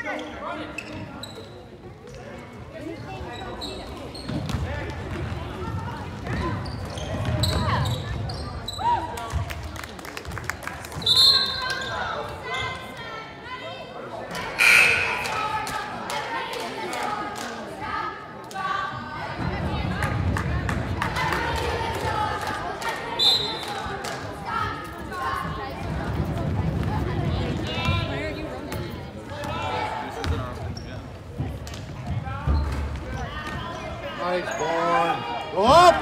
Nice ball. Go up!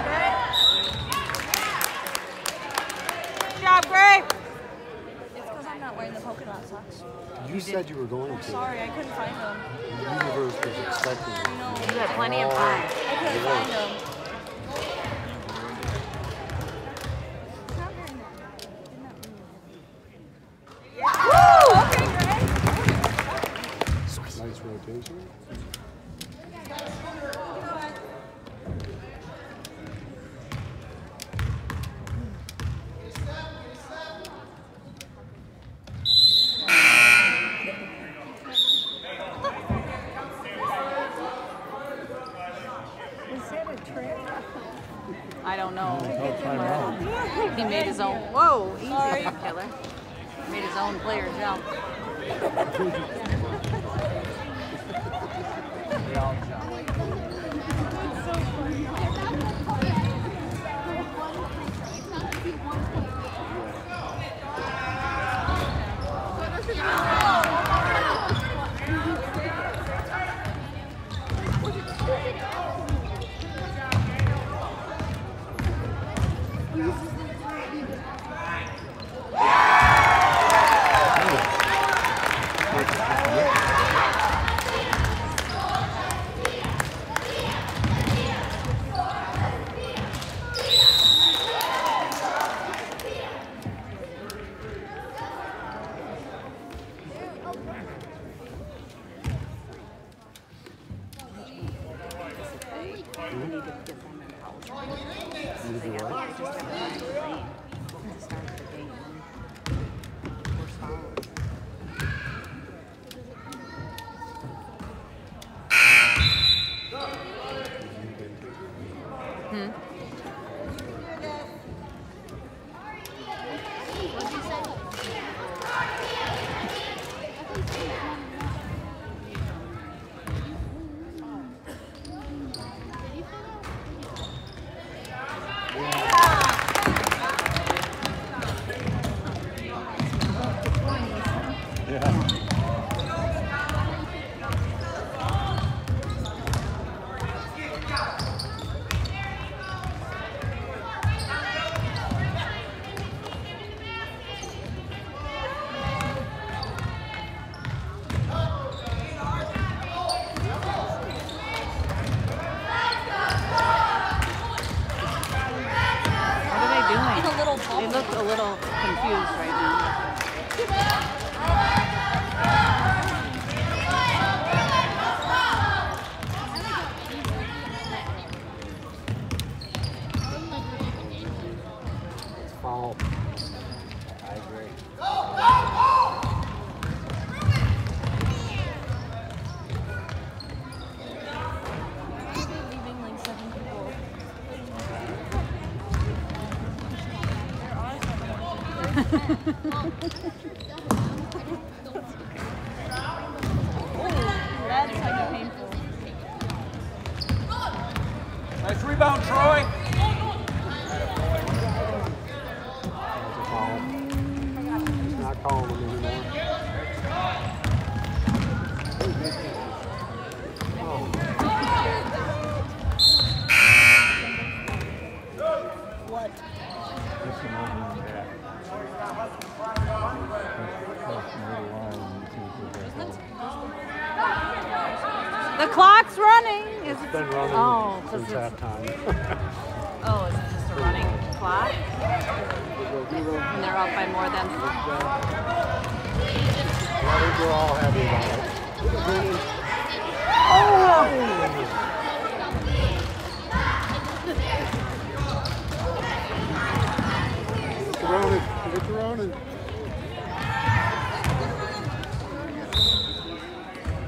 Good job, Gray. It's because I'm not wearing the polka dot socks. You said you were going to. Sorry, I couldn't find them. The universe was expecting you. No. You had plenty of time. I couldn't find them. Woo! Okay, Gray. Nice rotation. I don't know. He made his own. Whoa, easy, killer. Made his own player jump. They all jump. They look a little confused right now. Foul. I agree. Leaving like 7 people. That's kind of painful. Nice rebound, Troy. He's not calling him anymore. What? The clock's running. Is It's it? been running Oh, since because it's. halftime. Oh, is it just a running clock? And they're up by more than. I think we're all happy about it. Get your own. Get your own.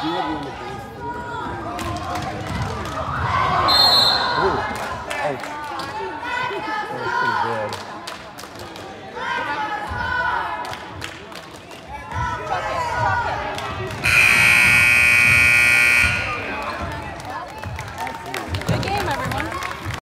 you have one with